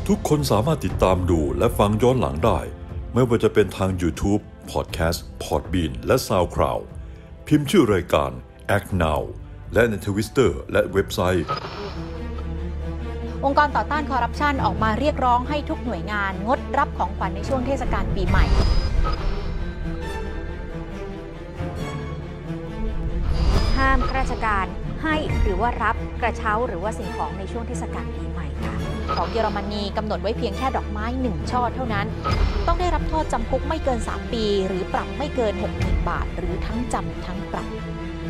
ทุกคนสามารถติดตามดูและฟังย้อนหลังได้ไม่ว่าจะเป็นทาง YouTube, Podcast, Podbean และ SoundCloud พิมพ์ชื่อรายการ Act Now และใน Twitter และเว็บไซต์องค์กรต่อต้านคอร์รัปชันออกมาเรียกร้องให้ทุกหน่วยงานงดรับของขวัญในช่วงเทศกาลปีใหม่ห้ามข้าราชการให้หรือว่ารับกระเช้าหรือว่าสิ่งของในช่วงเทศกาลปีใหม่ค่ะของเยอรมนีกำหนดไว้เพียงแค่ดอกไม้1 ช่อเท่านั้นต้องได้รับโทษจำคุกไม่เกิน3 ปีหรือปรับไม่เกิน 60,000 บาทหรือทั้งจำทั้งปรับ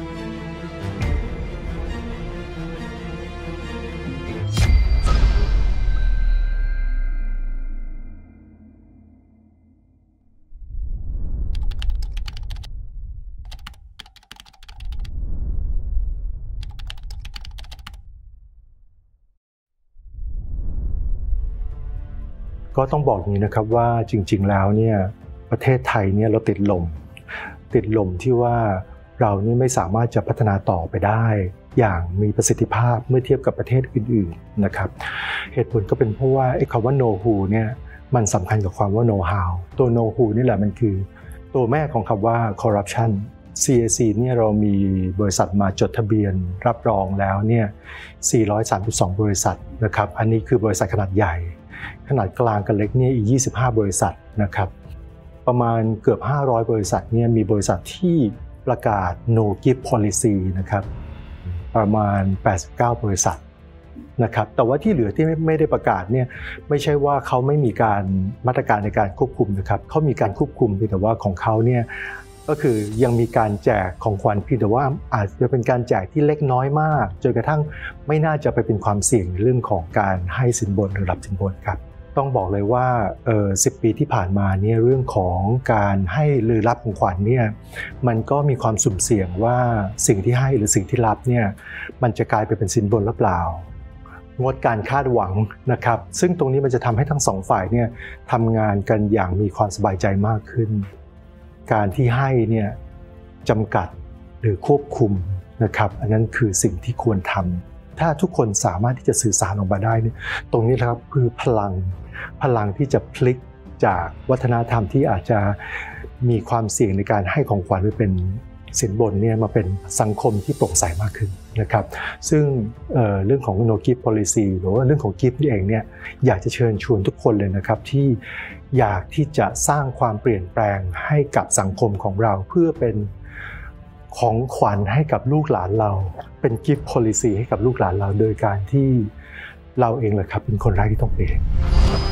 ก็ต้องบอกอย่างนี้นะครับว่าจริงๆแล้วเนี่ยประเทศไทยเนี่ยเราติดลมที่ว่าเรานี่ไม่สามารถจะพัฒนาต่อไปได้อย่างมีประสิทธิภาพเมื่อเทียบกับประเทศอื่นๆนะครับเหตุผลก็เป็นเพราะว่าไอ้คำว่า know who เนี่ยมันสำคัญกับความว่า know how ตัว know who นี่แหละมันคือตัวแม่ของคำว่า corruption CAC เนี่ยเรามีบริษัทมาจดทะเบียนรับรองแล้วเนี่ย432 บริษัทนะครับอันนี้คือบริษัทขนาดใหญ่ขนาดกลางกับเล็กเนี่ยอีก25 บริษัทนะครับประมาณเกือบ500 บริษัทเนี่ยมีบริษัทที่ประกาศ no gift policy นะครับประมาณ89 บริษัทนะครับแต่ว่าที่เหลือที่ไม่ได้ประกาศเนี่ยไม่ใช่ว่าเขาไม่มีการมาตรการในการควบคุมนะครับเขามีการควบคุมแต่ว่าของเขาเนี่ยก็คือยังมีการแจกของขวัญเพียงแต่ว่าอาจจะเป็นการแจกที่เล็กน้อยมากจนกระทั่งไม่น่าจะไปเป็นความเสี่ยงในเรื่องของการให้สินบนหรือรับสินบนครับต้องบอกเลยว่า10 ปีที่ผ่านมาเนี่ยเรื่องของการให้หรือรับของขวัญเนี่ยมันก็มีความสุ่มเสี่ยงว่าสิ่งที่ให้หรือสิ่งที่รับเนี่ยมันจะกลายไปเป็นสินบนหรือเปล่างดการคาดหวังนะครับซึ่งตรงนี้มันจะทำให้ทั้งสองฝ่ายเนี่ยทำงานกันอย่างมีความสบายใจมากขึ้นการที่ให้เนี่ยจำกัดหรือควบคุมนะครับอันนั้นคือสิ่งที่ควรทำถ้าทุกคนสามารถที่จะสื่อสารออกมาได้เนี่ยตรงนี้นะครับคือพลังที่จะพลิกจากวัฒนธรรมที่อาจจะมีความเสี่ยงในการให้ของขวัญไปเป็นสินบนเนี่ยมาเป็นสังคมที่โปร่งใสมากขึ้นนะครับซึ่งเรื่องของ no gift policy หรือว่าเรื่องของ gift นี่เองเนี่ยอยากจะเชิญชวนทุกคนเลยนะครับที่อยากที่จะสร้างความเปลี่ยนแปลงให้กับสังคมของเราเพื่อเป็นของขวัญให้กับลูกหลานเราเป็น gift policy ให้กับลูกหลานเราโดยการที่เราเองแหละครับเป็นคนแรกที่ต้องเปลี่ยน